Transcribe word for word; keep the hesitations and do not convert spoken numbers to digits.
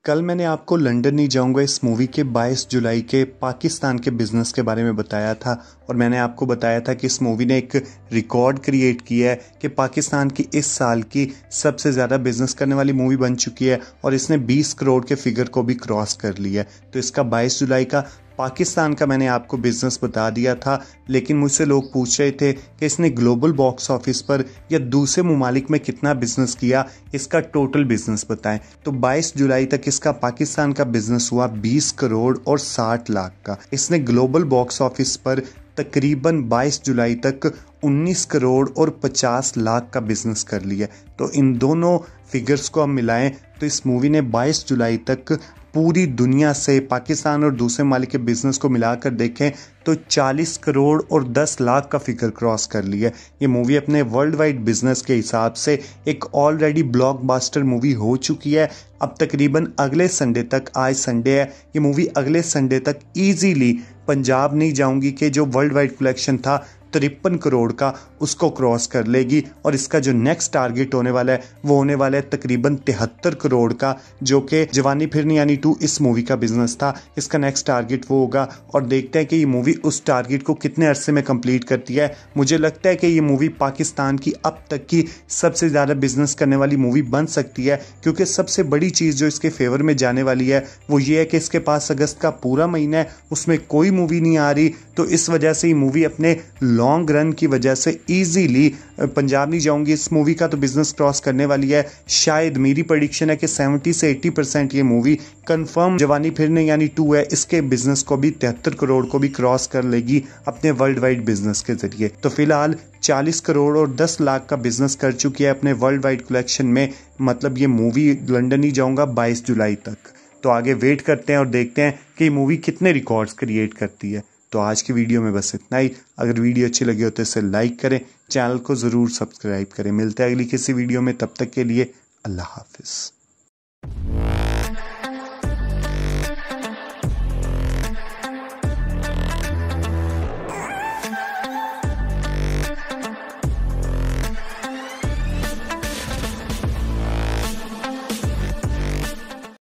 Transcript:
कल मैंने आपको लंदन नहीं जाऊंगा इस मूवी के बाईस जुलाई के पाकिस्तान के बिजनेस के बारे में बताया था और मैंने आपको बताया था कि इस मूवी ने एक रिकॉर्ड क्रिएट किया है कि पाकिस्तान की इस साल की सबसे ज़्यादा बिजनेस करने वाली मूवी बन चुकी है और इसने बीस करोड़ के फिगर को भी क्रॉस कर लिया है। तो इसका बाईस जुलाई का पाकिस्तान का मैंने आपको बिजनेस बता दिया था, लेकिन मुझसे लोग पूछ रहे थे कि इसने ग्लोबल बॉक्स ऑफिस पर या दूसरे ममालिक में कितना बिजनेस किया, इसका टोटल बिजनेस बताएं। तो बाईस जुलाई तक इसका पाकिस्तान का बिजनेस हुआ बीस करोड़ और साठ लाख का। इसने ग्लोबल बॉक्स ऑफिस पर तकरीबन बाईस जुलाई तक उन्नीस करोड़ और पचास लाख का बिजनेस कर लिया। तो इन दोनों फिगर्स को हम मिलाएं तो इस मूवी ने बाईस जुलाई तक पूरी दुनिया से पाकिस्तान और दूसरे मालिक के बिजनेस को मिलाकर देखें तो चालीस करोड़ और दस लाख का फिगर क्रॉस कर लिया। ये मूवी अपने वर्ल्ड वाइड बिजनेस के हिसाब से एक ऑलरेडी ब्लॉकबस्टर मूवी हो चुकी है। अब तकरीबन अगले संडे तक, आज संडे है, ये मूवी अगले संडे तक इजीली पंजाब नहीं जाऊंगी कि जो वर्ल्ड वाइड कलेक्शन था तिरपन करोड़ का, उसको क्रॉस कर लेगी और इसका जो नेक्स्ट टारगेट होने वाला है वो होने वाला है तकरीबन तिहत्तर करोड़ का, जो कि जवानी फिरनी यानी टू इस मूवी का बिजनेस था। इसका नेक्स्ट टारगेट वो होगा और देखते हैं कि ये मूवी उस टारगेट को कितने अरसे में कंप्लीट करती है। मुझे लगता है कि ये मूवी पाकिस्तान की अब तक की सबसे ज़्यादा बिजनेस करने वाली मूवी बन सकती है, क्योंकि सबसे बड़ी चीज़ जो इसके फेवर में जाने वाली है वो ये है कि इसके पास अगस्त का पूरा महीना है, उसमें कोई मूवी नहीं आ रही। तो इस वजह से ये मूवी अपने लॉन्ग रन की वजह से इजीली पंजाब नहीं जाऊंगी इस मूवी का तो बिजनेस क्रॉस करने वाली है। शायद मेरी प्रेडिक्शन है कि सत्तर से अस्सी परसेंट ये मूवी कंफर्म जवानी फिरने यानी टू है, इसके बिजनेस को भी तिहत्तर करोड़ को भी क्रॉस कर लेगी अपने वर्ल्ड वाइड बिजनेस के जरिए। तो फिलहाल चालीस करोड़ और दस लाख का बिजनेस कर चुकी है अपने वर्ल्ड वाइड कलेक्शन में। मतलब ये मूवी लंदन नहीं जाऊंगा बाईस जुलाई तक। तो आगे वेट करते हैं और देखते हैं कि ये मूवी कितने रिकॉर्ड्स क्रिएट करती है। तो आज की वीडियो में बस इतना ही। अगर वीडियो अच्छी लगी हो तो इसे लाइक करें, चैनल को ज़रूर सब्सक्राइब करें। मिलते हैं अगली किसी वीडियो में, तब तक के लिए अल्लाह हाफिज़।